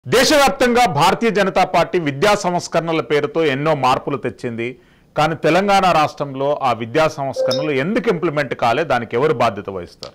దేశవ్యాప్తంగా భారతీయ జనతా పార్టీ విద్యా సంస్కరణల పేరుతో ఎన్నో మార్పులు తెచ్చింది. కానీ తెలంగాణ రాష్ట్రంలో ఆ విద్యా సంస్కరణలు ఎందుకు ఇంప్లిమెంట్ కాలే, దానికి ఎవరు బాధ్యత వహిస్తారు?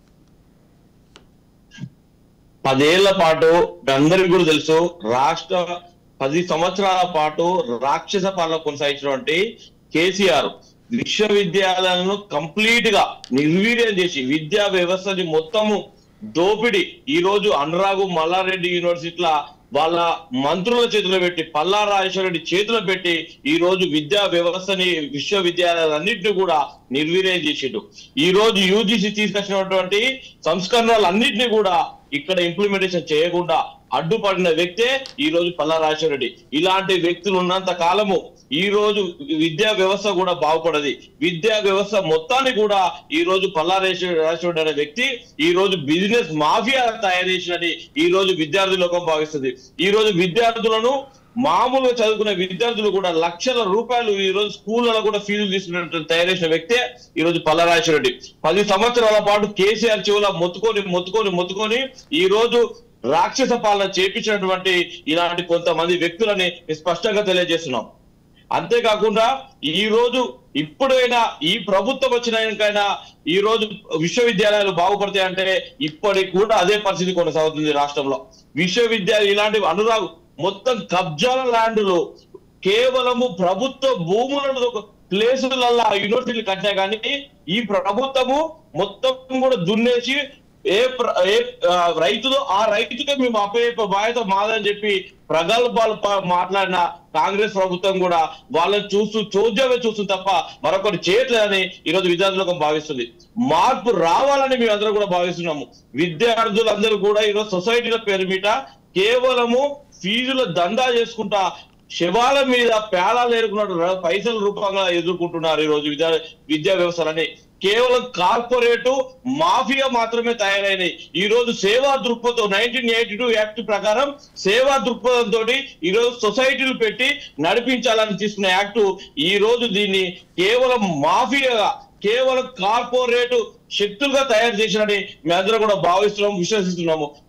10 ఏళ్ల పాటు అందరికీ కూడా తెలుసు, రాష్ట్ర 10 సంవత్సరాల పాటు రాక్షస పాలన కొనసాగించినటువంటి కేసీఆర్ విశ్వవిద్యాలయాలను కంప్లీట్ గా నిర్వీర్యం చేసి విద్యా వ్యవస్థని మొత్తము దోపిడి ఈ రోజు అనురాగు మల్లారెడ్డి యూనివర్సిటీల వాళ్ళ మంత్రుల చేతిలో పెట్టి, పల్లా రాజేశ్వర రెడ్డి చేతిలో పెట్టి ఈ రోజు విద్యా వ్యవస్థని విశ్వవిద్యాలయాలన్నింటినీ కూడా నిర్వీర్యం చేసిండు. ఈ రోజు యూజీసీ తీసుకొచ్చినటువంటి సంస్కరణలన్నింటినీ కూడా ఇక్కడ ఇంప్లిమెంటేషన్ చేయకుండా అడ్డుపడిన వ్యక్తే ఈ రోజు పల్లా రాజేశ్వర రెడ్డి. ఇలాంటి వ్యక్తులు ఉన్నంత కాలము ఈ రోజు విద్యా వ్యవస్థ కూడా బాగుపడది. విద్యా వ్యవస్థ మొత్తాన్ని కూడా ఈ రోజు పల్లా రాజేశ్వర రెడ్డి అనే వ్యక్తి ఈ రోజు బిజినెస్ మాఫియా తయారు చేసినని ఈ రోజు విద్యార్థి లోకం భావిస్తుంది. ఈ రోజు విద్యార్థులను మామూలుగా చదువుకునే విద్యార్థులు కూడా లక్షల రూపాయలు ఈ రోజు స్కూళ్ళలో కూడా ఫీజులు తీసుకున్నట్టు తయారు చేసిన వ్యక్తే ఈ రోజు పల్లా రాజేశ్వర రెడ్డి. 10 సంవత్సరాల పాటు కేసీఆర్ చెవులా మొత్తుకొని ఈ రోజు రాక్షస పాలన చేపించినటువంటి ఇలాంటి కొంతమంది వ్యక్తులని స్పష్టంగా తెలియజేస్తున్నాం. అంతేకాకుండా ఈ రోజు ఇప్పుడైనా ఈ ప్రభుత్వం వచ్చినాకైనా ఈ రోజు విశ్వవిద్యాలయాలు బాగుపడతాయంటే ఇప్పటికి కూడా అదే పరిస్థితి కొనసాగుతుంది రాష్ట్రంలో. విశ్వవిద్యాలయాలు ఇలాంటి అనురాగు మొత్తం కబ్జాల ల్యాండ్లు కేవలము ప్రభుత్వ భూములను ప్లేసులల్లా యూనివర్సిటీలు కట్టినా కానీ ఈ ప్రభుత్వము మొత్తం కూడా దున్నేసి ఏ రైతులో ఆ రైతుకే మేము అప్పయ్యే బాధ్యత మాదని చెప్పి ప్రగల్భాలు మాట్లాడిన కాంగ్రెస్ ప్రభుత్వం కూడా వాళ్ళని చోద్యమే చూస్తుంది తప్ప మరొకటి చేయట్లేదని ఈ రోజు విద్యార్థులకు భావిస్తుంది. మార్పు రావాలని మేము అందరూ కూడా భావిస్తున్నాము. విద్యార్థులందరూ కూడా ఈరోజు సొసైటీల పేరు మీద కేవలము ఫీజుల దందా చేసుకుంటా శవాల మీద పేలాలు ఏరుకున్నట్టు పైసల రూపంగా ఎదుర్కొంటున్నారు. ఈ రోజు విద్యా వ్యవస్థలని కేవలం కార్పొరేటు మాఫియా మాత్రమే తయారైనాయి. ఈ రోజు సేవా దృక్పథం 1982 యాక్ట్ ప్రకారం సేవా దృక్పథంతో ఈ రోజు సొసైటీలు పెట్టి నడిపించాలని తీసుకున్న యాక్టు ఈ రోజు దీన్ని కేవలం మాఫియాగా కేవలం కార్పొరేటు శక్తులుగా తయారు చేసినని మేమందరం కూడా భావిస్తున్నాము, విశ్వసిస్తున్నాము.